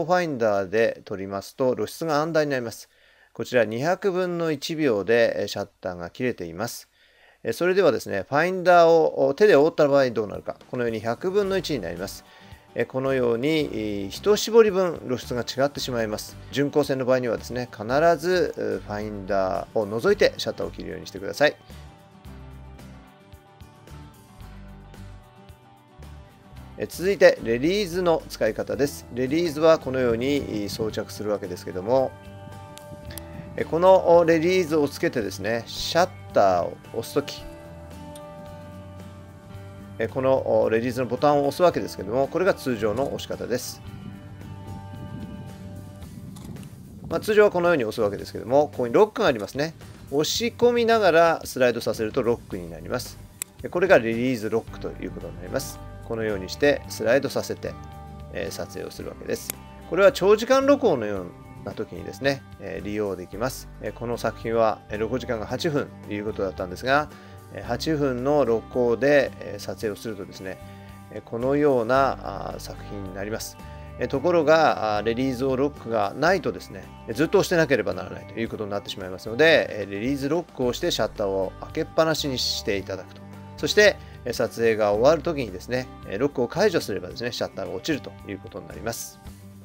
ファインダーで撮りますと露出が暗淡になります。こちら200分の1秒でシャッターが切れています。それではですね、ファインダーを手で覆った場合どうなるか、このように100分の1になります。このように一絞り分露出が違ってしまいます。純光線の場合にはですね、必ずファインダーを除いてシャッターを切るようにしてください。続いてレリーズの使い方です。レリーズはこのように装着するわけですけども、このレリーズをつけてですね、シャッターを押すとき、このレリーズのボタンを押すわけですけども、これが通常の押し方です。通常はこのように押すわけですけども、ここにロックがありますね。押し込みながらスライドさせるとロックになります。これがレリーズロックということになります。このようにしてスライドさせて撮影をするわけです。これは長時間録音のような時にですね、利用できます。この作品は録音時間が8分ということだったんですが、8分の録音で撮影をするとですね、このような作品になります。ところが、レリーズロックがないとですね、ずっと押してなければならないということになってしまいますので、レリーズロックをしてシャッターを開けっぱなしにしていただくと。そして、撮影が終わるときにですね、ロックを解除すればですね、シャッターが落ちるということになります。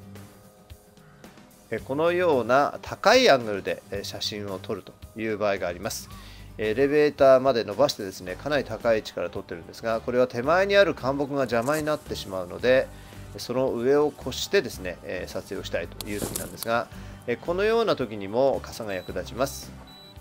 このような高いアングルで写真を撮るという場合があります。エレベーターまで伸ばしてですね、かなり高い位置から撮ってるんですが、これは手前にある干木が邪魔になってしまうので、その上を越してですね、撮影をしたいという時なんですが、このような時にも傘が役立ちます。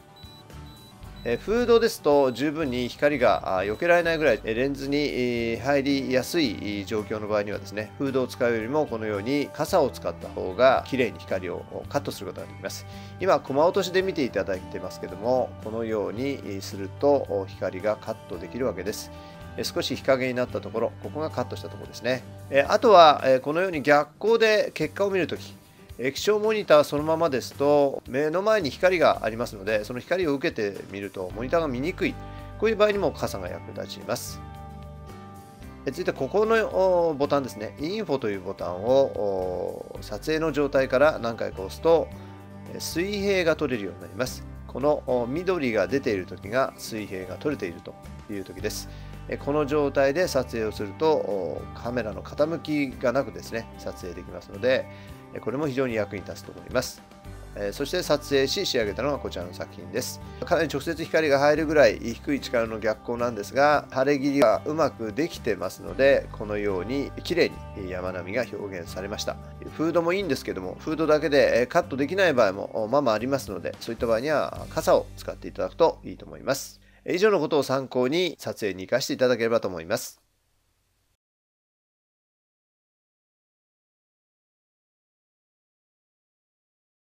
フードですと十分に光が避けられないぐらいレンズに入りやすい状況の場合にはですね、フードを使うよりもこのように傘を使った方が綺麗に光をカットすることができます。今コマ落としで見ていただいてますけども、このようにすると光がカットできるわけです。少し日陰になったところ、ここがカットしたところですね。あとはこのように逆光で結果を見るとき、液晶モニターそのままですと目の前に光がありますので、その光を受けてみるとモニターが見にくい、こういう場合にも傘が役立ちます。続いてここのボタンですね、インフォというボタンを撮影の状態から何回か押すと水平が撮れるようになります。この緑が出ている時が水平が撮れているという時です。この状態で撮影をするとカメラの傾きがなくですね、撮影できますので、これも非常に役に立つと思います。そして撮影し仕上げたのがこちらの作品です。かなり直接光が入るぐらい低い力の逆光なんですが、晴れ切りがうまくできてますので、このように綺麗に山並みが表現されました。フードもいいんですけども、フードだけでカットできない場合もまあまあありますので、そういった場合には傘を使っていただくといいと思います。以上のことを参考に撮影に生かしていただければと思います。